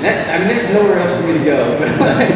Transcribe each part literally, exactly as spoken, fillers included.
That, I mean, there's nowhere else for me to go. But like,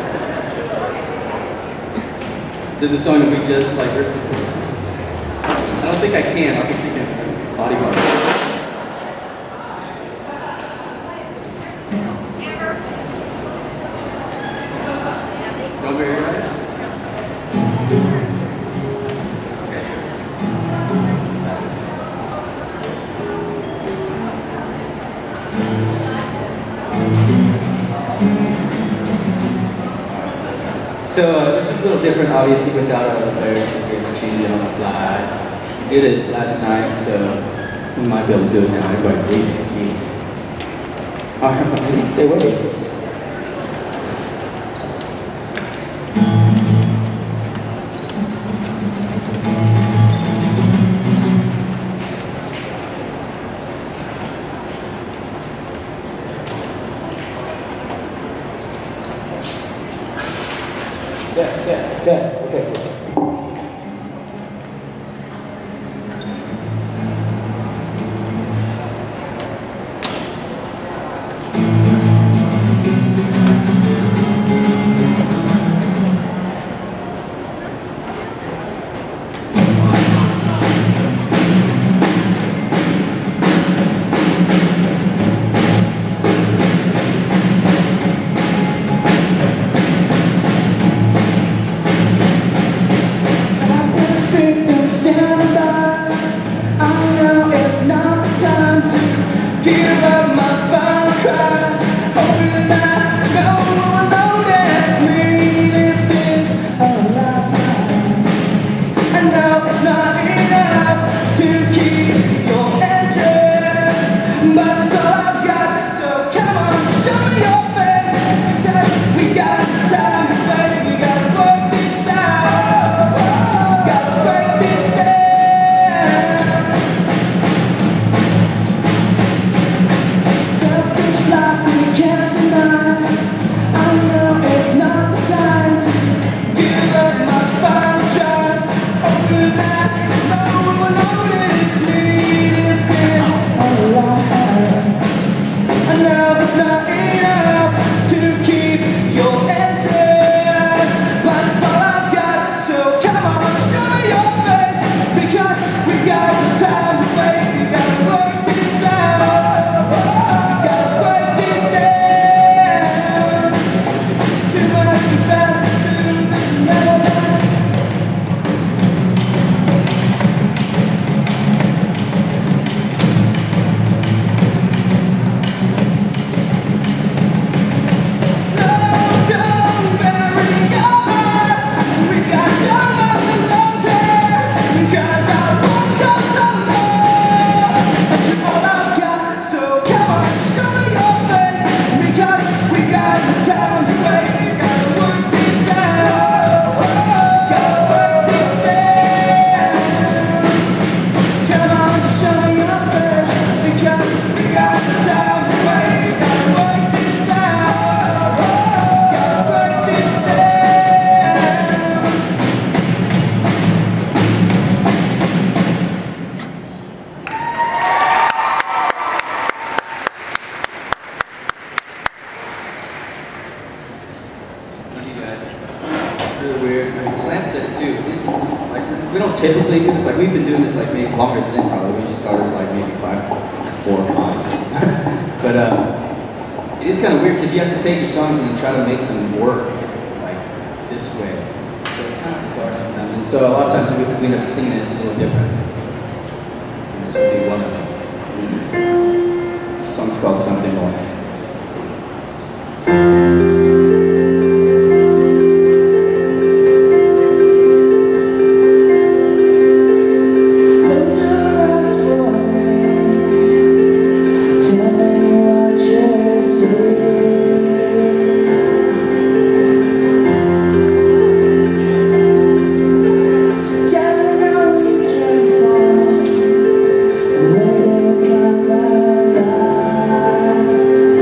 did the song that we just like ripped the chorus? I don't think I can. I'll be thinking bodyguard. Don't very right. Okay, sure. So uh, this is a little different, obviously, without a player. We have to change it on the fly. We did it last night, so we might be able to do it now. Everybody's leaving. Jeez. All right, at least stay away. Yeah, yeah, yeah, okay, cool. Give up my final cry, hoping that no one notices me. This is a lifeline. I know it's not enough to keep your interest, but it's all I've got. So come on, show me your face. Because we got time to waste. We gotta work this out. Gotta break this down. We don't typically do this, like we've been doing this like maybe longer than them probably. We just started like maybe five, four months. But uh, it is kind of weird because you have to take your songs and try to make them work like this way. So it's kind of bizarre sometimes. And so a lot of times we, we end up singing it a little different. And this would be one of them. The song's called Something More. We'll be right back.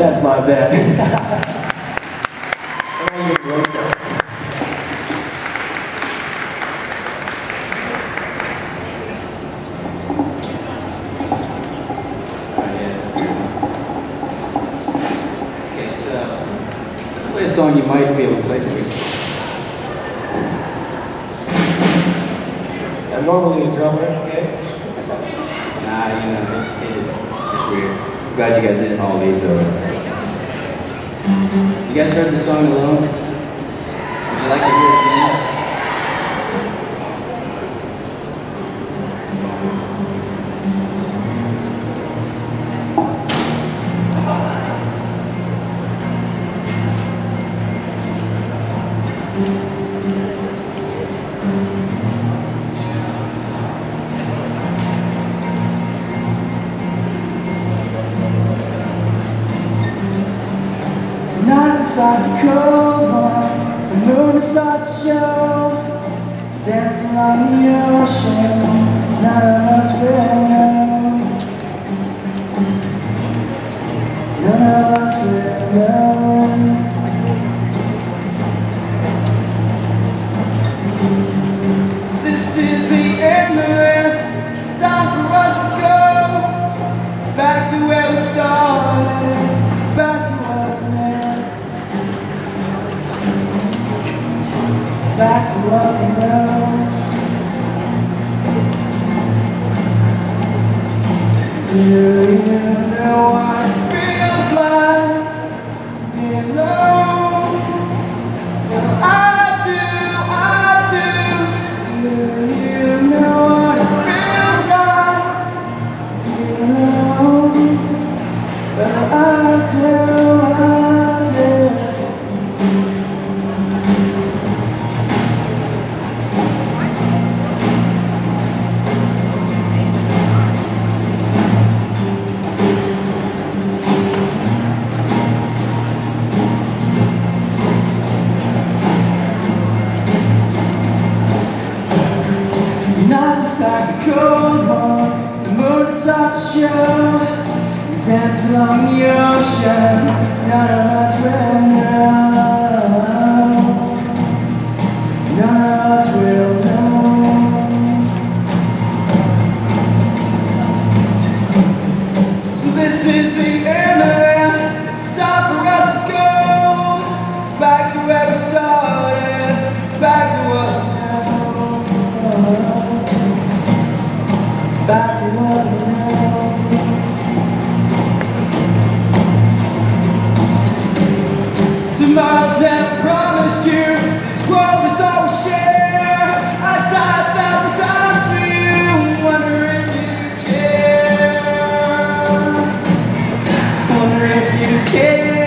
That's my bad. Play a song you might be able to play for us. I'm normally a drummer, okay? Nah, you know, it's, it's, it's weird. I'm glad you guys didn't all leave though. You guys heard the song Alone? Would you like to hear it again? Tonight looks like a cold one. The moon starts to show, dancing on the ocean. None of us will know. None of us will know. This is the end of it. It's time for us to go back to where we started. Back to what we know. Back to what we know. Do you know what it feels like being alone? Well, I do, I do. Do you know what it feels like being alone? Well, I do, I do. Tonight looks like a cold one. The moon starts to show, dance along the ocean. None of us will know. None of us will know. So this is the end of it. It's time for us to go back to where we started. Back to what we know. Back to what we know. Tomorrow's never promised you. This world is all we share. I died a thousand times for you. Wonder if you care. Wonder if you care.